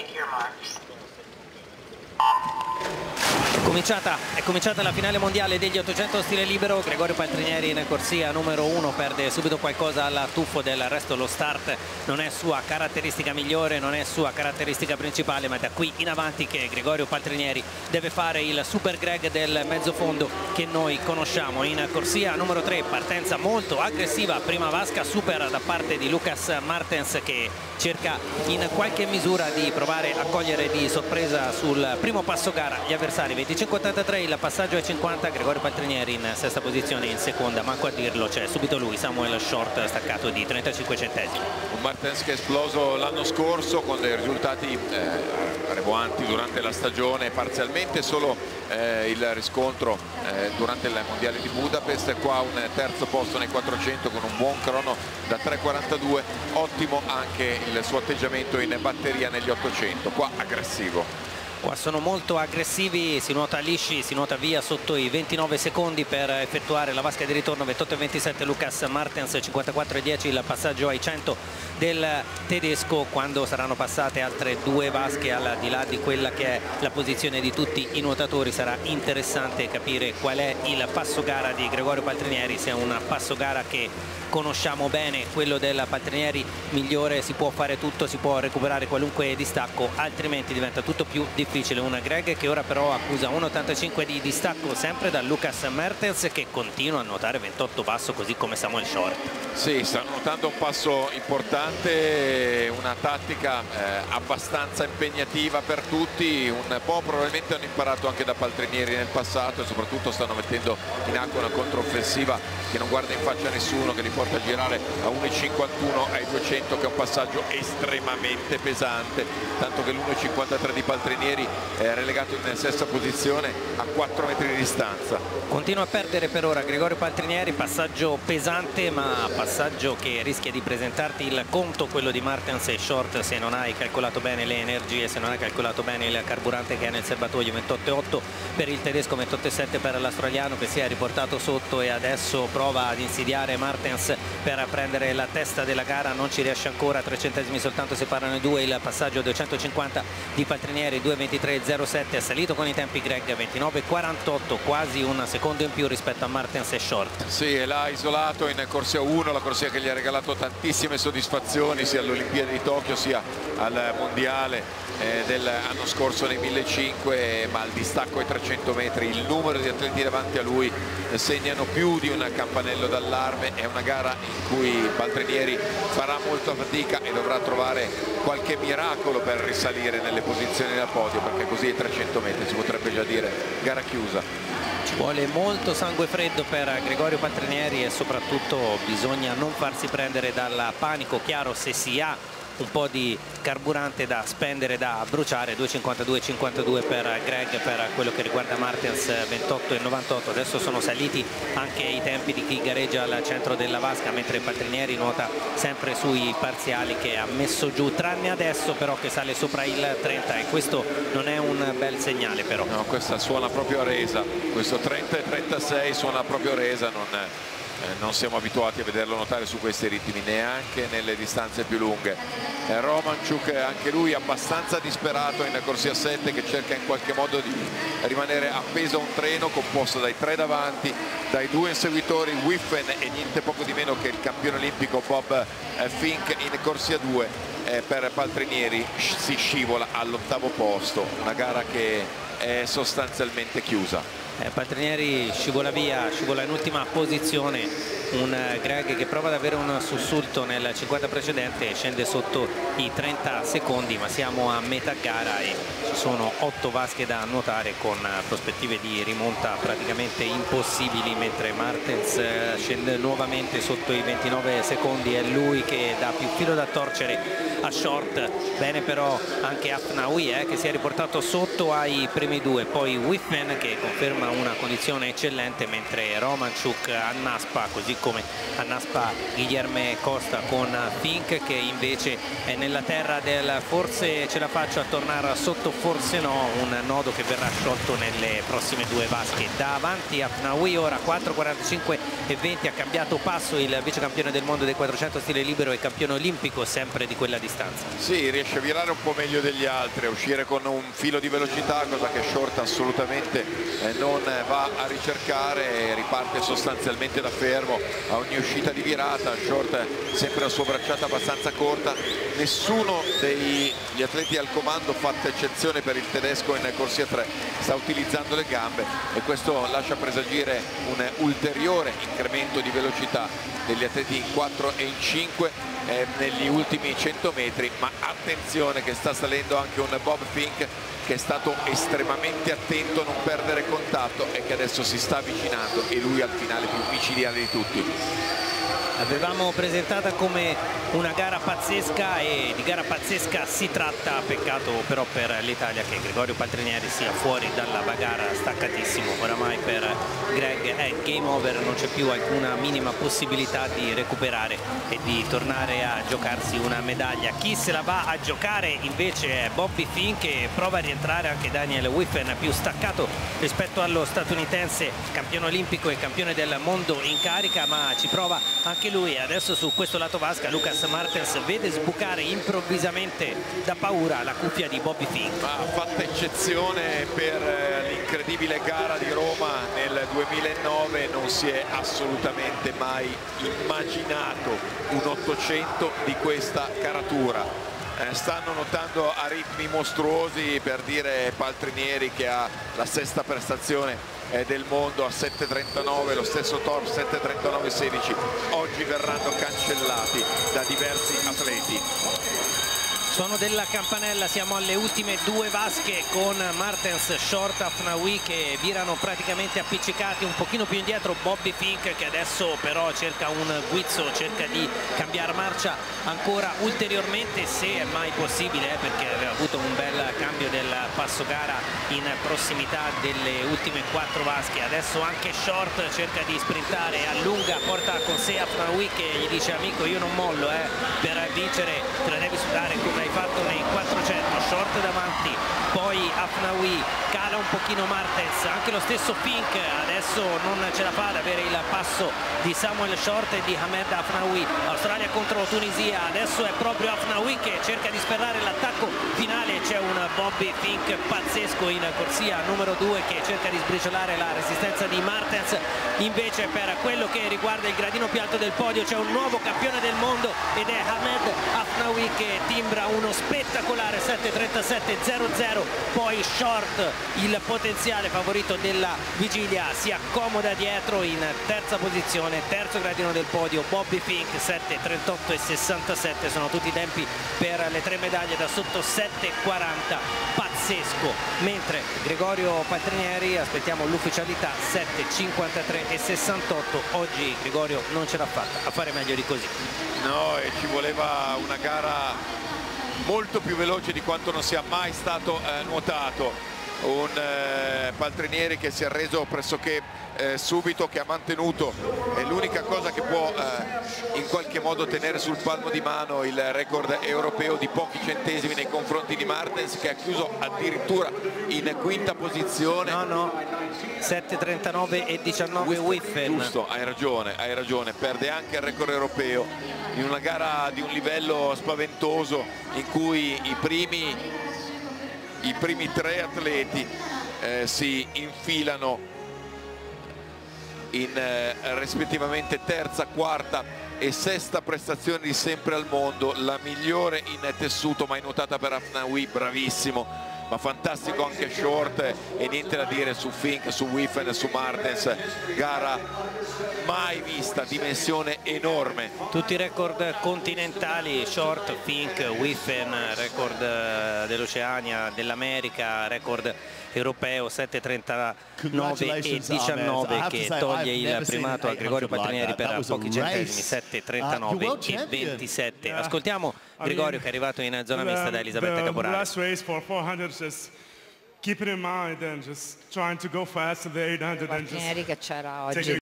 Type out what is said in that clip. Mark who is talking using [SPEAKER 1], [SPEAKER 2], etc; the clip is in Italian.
[SPEAKER 1] È cominciata la finale mondiale degli 800 stile libero. Gregorio Paltrinieri in corsia numero 1 perde subito qualcosa al tuffo, del resto lo start non è sua caratteristica migliore, non è sua caratteristica principale, ma è da qui in avanti che Gregorio Paltrinieri deve fare il super Greg del mezzo fondo che noi conosciamo. In corsia numero 3 partenza molto aggressiva, prima vasca super da parte di Lucas Martens che cerca in qualche misura di provare a cogliere di sorpresa sul primo passo gara gli avversari. 25-83 il passaggio ai 50, Gregorio Paltrinieri in sesta posizione, in seconda manco a dirlo c'è subito lui, Samuel Short, staccato di 35 centesimi.
[SPEAKER 2] Un Martens che è esploso l'anno scorso con dei risultati revoanti durante la stagione, parzialmente solo il riscontro durante il mondiale di Budapest. Qua un terzo posto nei 400 con un buon crono da 3,42, ottimo anche il suo atteggiamento in batteria negli 800, qua aggressivo.
[SPEAKER 1] Qua sono molto aggressivi, si nuota lisci, si nuota via sotto i 29 secondi per effettuare la vasca di ritorno. 28-27 Lucas Martens, 54-10 il passaggio ai 100 del tedesco, quando saranno passate altre due vasche al di là di quella che è la posizione di tutti i nuotatori. Sarà interessante capire qual è il passo gara di Gregorio Paltrinieri, se è un passo gara che conosciamo bene, quello del Paltrinieri migliore, si può fare tutto, si può recuperare qualunque distacco, altrimenti diventa tutto più difficile. Un Greg che ora però accusa 1,85 di distacco sempre da Lucas Mertens, che continua a nuotare 28 basso così come Samuel Short.
[SPEAKER 2] Sì, sta nuotando un passo importante, una tattica abbastanza impegnativa per tutti, un po' probabilmente hanno imparato anche da Paltrinieri nel passato, e soprattutto stanno mettendo in acqua una controffensiva che non guarda in faccia a nessuno, che li porta a girare a 1,51 ai 200, che è un passaggio estremamente pesante, tanto che l'1,53 di Paltrinieri è relegato in sesta posizione a 4 metri di distanza.
[SPEAKER 1] Continua a perdere per ora Gregorio Paltrinieri, passaggio pesante, ma passaggio che rischia di presentarti il conto, quello di Martens e Short, se non hai calcolato bene le energie, se non hai calcolato bene il carburante che è nel serbatoio. 28,8 per il tedesco, 28,7 per l'australiano, che si è riportato sotto e adesso prova ad insidiare Martens per prendere la testa della gara, non ci riesce ancora, 3 centesimi soltanto separano i due. Il passaggio a 250 di Paltrinieri, 2,23,07, è salito con i tempi Greg, 29,48, quasi un secondo in più rispetto a Martens e Short.
[SPEAKER 2] Sì, e l'ha isolato in corsia 1, la corsia che gli ha regalato tantissime soddisfazioni sia alle Olimpiadi di Tokyo sia al mondiale dell'anno scorso nei 1500, ma al distacco ai 300 metri il numero di atleti davanti a lui segnano più di un campanello d'allarme. È una gara in cui Paltrinieri farà molta fatica e dovrà trovare qualche miracolo per risalire nelle posizioni da podio, perché così ai 300 metri si potrebbe già dire gara chiusa.
[SPEAKER 1] Ci vuole molto sangue freddo per Gregorio Paltrinieri e soprattutto bisogna non farsi prendere dal panico. Chiaro, se si ha un po' di carburante da spendere, da bruciare. 2,52,52 per Greg, per quello che riguarda Martens 28,98. Adesso sono saliti anche i tempi di chi gareggia al centro della vasca, mentre Paltrinieri nuota sempre sui parziali che ha messo giù, tranne adesso però che sale sopra il 30, e questo non è un bel segnale però.
[SPEAKER 2] No, questa suona proprio a resa, questo 30 e 36 suona proprio a resa, non siamo abituati a vederlo nuotare su questi ritmi, neanche nelle distanze più lunghe. Romanchuk anche lui abbastanza disperato in corsia 7, che cerca in qualche modo di rimanere appeso a un treno composto dai 3 davanti, dai 2 inseguitori Wiffen e niente poco di meno che il campione olimpico Bob Fink. In corsia 2 per Paltrinieri si scivola all'8° posto, una gara che è sostanzialmente chiusa.
[SPEAKER 1] Paltrinieri scivola via, scivola in ultima posizione. Un Greg che prova ad avere un sussulto nel 50 precedente, scende sotto i 30 secondi, ma siamo a metà gara e ci sono 8 vasche da nuotare con prospettive di rimonta praticamente impossibili, mentre Martens scende nuovamente sotto i 29 secondi. È lui che dà più filo da torcere a Short. Bene però anche Afnaoui che si è riportato sotto ai primi 2, poi Wiffen che conferma una condizione eccellente, mentre Romanchuk annaspa, così come annaspa Guilherme Costa con Fink, che invece è nella terra del forse ce la faccio a tornare sotto, forse no, un nodo che verrà sciolto nelle prossime due vasche. Davanti a Fnaoui ora 4:45 e 20, ha cambiato passo il vice campione del mondo dei 400 stile libero e campione olimpico sempre di quella distanza.
[SPEAKER 2] Sì, riesce a virare un po' meglio degli altri, a uscire con un filo di velocità, cosa che Short assolutamente non va a ricercare, riparte sostanzialmente da fermo a ogni uscita di virata. Short sempre la sua bracciata abbastanza corta, nessuno degli atleti al comando, fatta eccezione per il tedesco in corsia 3, sta utilizzando le gambe, e questo lascia presagire un ulteriore incremento di velocità degli atleti in 4 e in 5 negli ultimi 100 metri, ma attenzione che sta salendo anche un Bob Fink, che è stato estremamente attento a non perdere contatto e che adesso si sta avvicinando, e lui al finale più micidiale di tutti.
[SPEAKER 1] Avevamo presentata come una gara pazzesca, e di gara pazzesca si tratta. Peccato però per l'Italia che Gregorio Paltrinieri sia fuori dalla bagarra, staccatissimo. Oramai per Greg è game over, non c'è più alcuna minima possibilità di recuperare e di tornare a giocarsi una medaglia. Chi se la va a giocare invece è Bobby Fink, e prova a rientrare anche Daniel Wiffen, più staccato rispetto allo statunitense, campione olimpico e campione del mondo in carica, ma ci prova anche lui. Adesso su questo lato vasca Lucas Martens vede sbucare improvvisamente da paura la cuffia di Bobby Fink.
[SPEAKER 2] Ha fatto eccezione per l'incredibile gara di Roma nel 2009, non si è assolutamente mai immaginato un 800 di questa caratura. Stanno notando a ritmi mostruosi, per dire Paltrinieri che ha la sesta prestazione del mondo a 7:39, lo stesso Thor 7:39,16. oggi verranno cancellati da diversi atleti.
[SPEAKER 1] Suono della campanella, siamo alle ultime due vasche con Martens, Short, Fnaoui che virano praticamente appiccicati. Un pochino più indietro Bobby Fink, che adesso però cerca un guizzo, cerca di cambiare marcia ancora ulteriormente, se è mai possibile, perché aveva avuto un bel cambio del passo gara in prossimità delle ultime quattro vasche. Adesso anche Short cerca di sprintare, allunga, porta con sé a Fnaoui che gli dice: amico, io non mollo, per vincere te la devi sudare come hai fatto nei 400. Short davanti, poi a Fnaoui, cala un pochino Martens, anche lo stesso Fink adesso non ce la fa ad avere il passo di Samuel Short e di Hamed Fnaoui. Australia contro Tunisia, adesso è proprio Fnaoui che cerca di sferrare l'attacco finale. C'è un Bobby Fink pazzesco in corsia numero 2 che cerca di sbriciolare la resistenza di Martens. Invece per quello che riguarda il gradino più alto del podio c'è un nuovo campione del mondo ed è Hamed Fnaoui che timbra uno spettacolare 7:37,00. Poi Short, il potenziale favorito della vigilia, si accomoda dietro in terza posizione, terzo gradino del podio Bobby Fink 7:38,67. sono tutti i tempi per le tre medaglie da sotto 7:40, pazzesco. Mentre Gregorio Paltrinieri, aspettiamo l'ufficialità, 7:53,68. oggi Gregorio non ce l'ha fatta a fare meglio di così.
[SPEAKER 2] No, e ci voleva una gara molto più veloce di quanto non sia mai stato nuotato. Un Paltrinieri che si è reso pressoché subito, che ha mantenuto, è l'unica cosa che può in qualche modo tenere sul palmo di mano il record europeo di pochi centesimi nei confronti di Martens, che ha chiuso addirittura in quinta posizione.
[SPEAKER 1] No, 7:39,19 Wiffen.
[SPEAKER 2] Giusto, hai ragione, perde anche il record europeo in una gara di un livello spaventoso in cui i primi tre atleti si infilano in rispettivamente terza, quarta e sesta prestazione di sempre al mondo, la migliore in tessuto mai nuotata per Fnaoui, bravissimo, ma fantastico anche Short, e niente da dire su Fink, su Wiffen, su Martens. Gara mai vista, dimensione enorme.
[SPEAKER 1] Tutti i record continentali, Short, Fink, Wiffen, record dell'Oceania, dell'America, record europeo 7:39,19 che toglie il primato a Gregorio Paltrinieri per pochi centesimi, 7:39,27. Ascoltiamo Gregorio che è arrivato in zona mista da Elisabetta Caporale.
[SPEAKER 3] Paltrinieri che c'era oggi